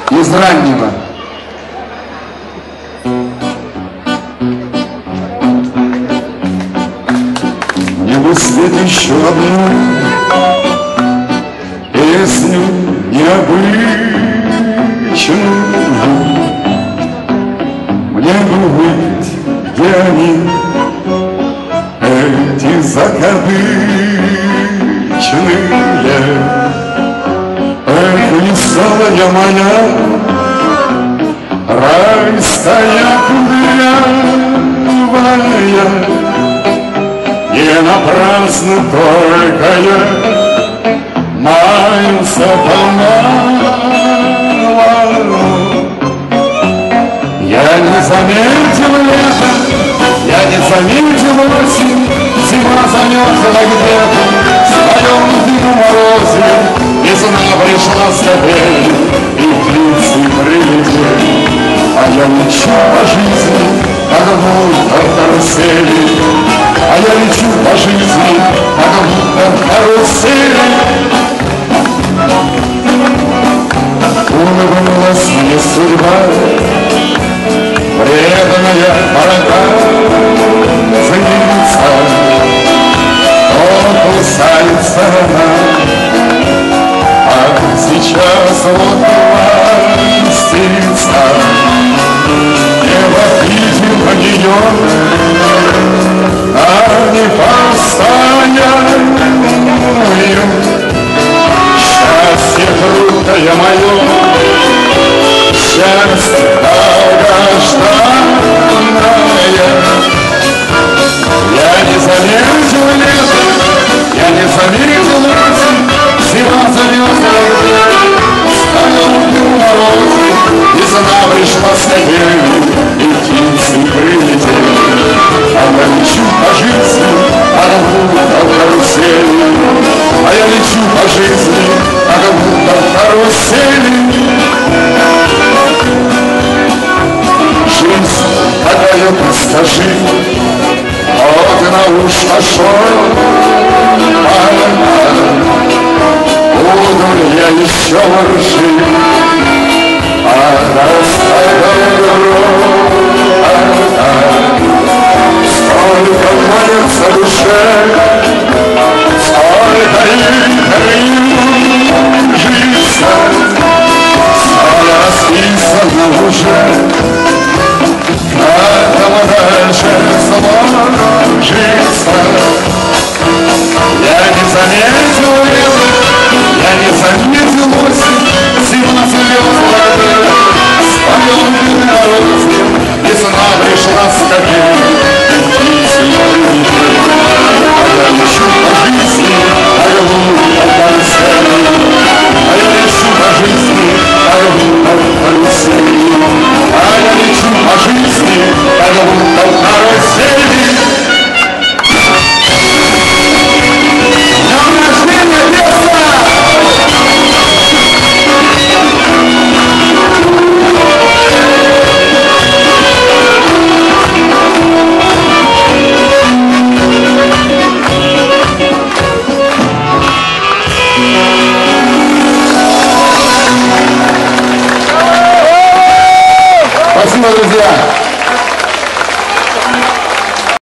из раннего. Мне бы спеть еще одну песню необычную. Мне бы выпить, где они, эти закадычные. Эх, веселая моя, райская кудрявая, не напрасно только я маялся по-малому. Я не заметил лета, я не заметил осень, зима замерзла где-то в своем дыму морозе. Весна пришла с капель, и птицы прилетели, а я лечу по жизни, как будто в карусели. А я лечу по жизни, как будто в карусели. Улыбнулась мне судьба, преданная проказница. То кусается она, а сейчас вот ластится. Небо видим на нее, а не постоянную. Счастье крутое мое, счастье долгожданное. Я не заметил лето, я не заметил осень, зима замерзла в своем морозе. Весна пришла с капелью, и птицы прилетели, а я лечу по жизни, как будто в карусели. А я лечу по жизни, как будто в карусели. Жизнь, какая ты, скажи, вот на уж пошел, буду ли я еще жить, а сколько молится душе, сколько им крижится,